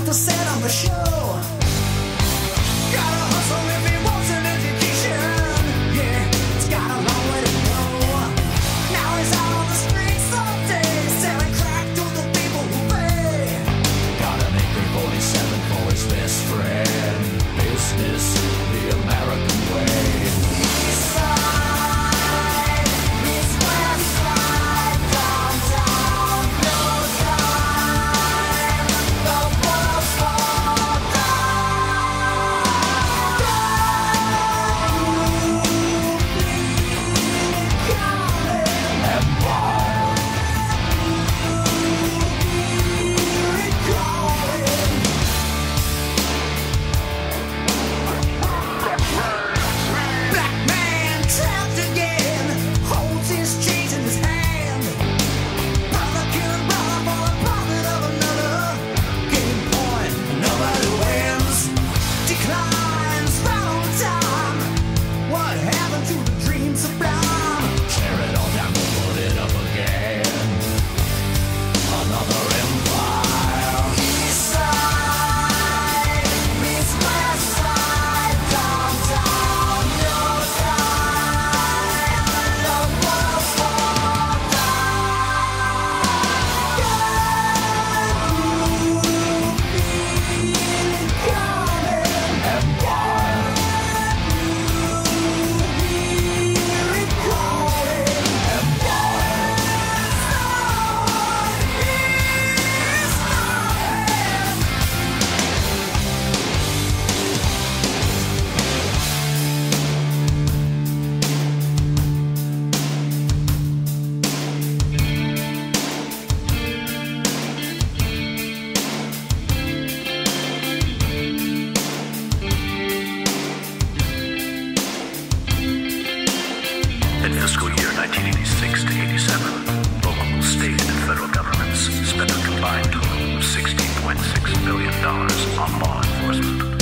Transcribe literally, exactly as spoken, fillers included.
to set up a show. Gotta hustle if he wants an education. Yeah, it's got a long way to go. Now he's out on the streets all day, selling crack to the people who pay. Got an A K forty-seven for his best friend. Business, the American way. East side, East west side, downtown, no time. The world's for Black man trapped again, holds his chains in his hand. Brother killing brother for the profit of another. Game point, nobody wins. Declines right on time. What happened to the dream sublime? Tear it all down, we'll put it up again. Another empire. East side, East west side, downtown, no time. The world's for Empire. Empire. In fiscal year nineteen eighty-six to eighty-seven, local, state, and federal governments spent a combined total of sixteen point six billion dollars on law enforcement.